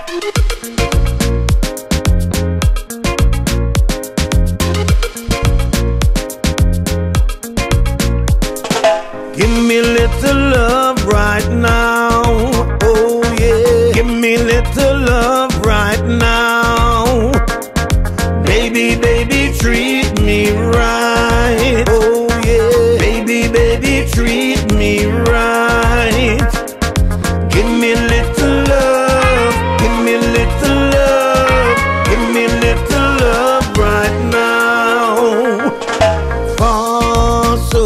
Give me little love right now. Oh yeah. Give me little love right now. Baby, baby, treat me right. Oh yeah. Baby, baby, treat me right. Give me little love. Give me little love. Give me little love right now. For so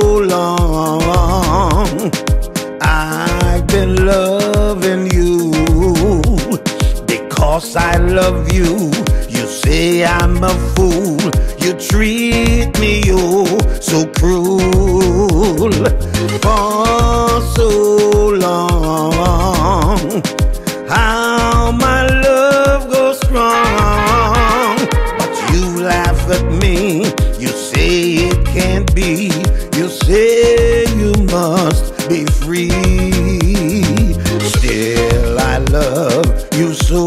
long I've been loving you. Because I love you, you say I'm a fool. You treat me oh so cruel. For so long how my love goes strong. But you laugh at me, you say it can't be. You say you must be free. Still I love you so.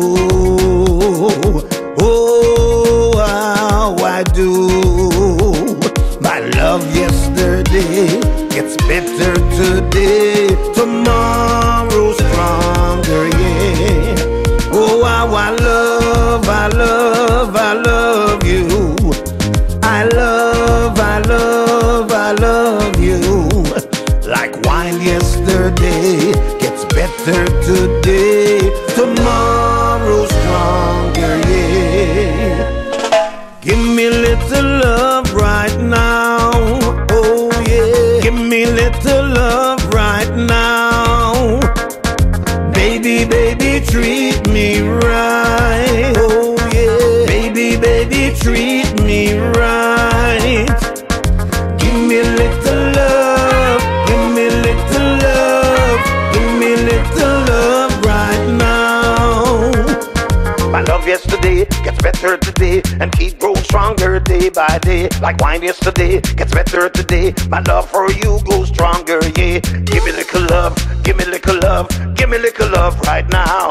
Oh, how I do. My love yesterday gets better today. Tomorrow stronger, yeah. Oh, how I love, I love, I love you. I love, I love, I love you. Like wine yesterday gets better today. Tomorrow stronger, yeah. Give me little love right now. Oh yeah. Give me little love right now. Baby, baby, treat me right. Oh yeah. Baby, baby, treat me right. Give me little love. Give me little love. Give me little love right now. My love yesterday gets better today and keep growing stronger day by day. Like wine yesterday gets better today. My love for you grows stronger, yeah. Give me little love, give me little love, give me little love right now.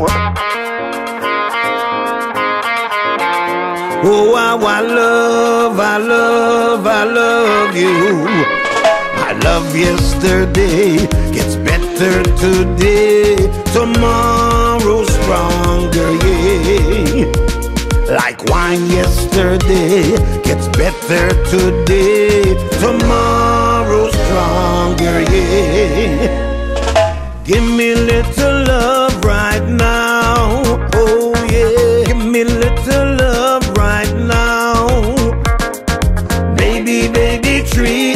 Oh, how I love, I love, I love you. My love yesterday gets better today. Tomorrow stronger, yeah. Like wine yesterday gets better today. Tomorrow stronger, yeah. Give me little love right now. Oh yeah. Give me little love right now. Baby, baby, treat